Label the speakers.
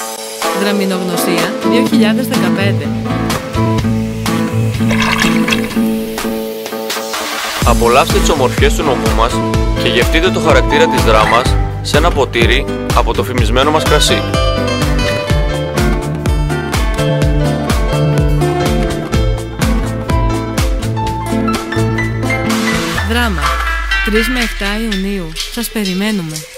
Speaker 1: Δραμηνογνωσία 2015.
Speaker 2: Απολαύστε τις ομορφιές του νομού μας και γευτείτε το χαρακτήρα της δράμας σε ένα ποτήρι από το φημισμένο μας κρασί.
Speaker 1: Δράμα, 3 με 7 Ιουνίου. Σας περιμένουμε.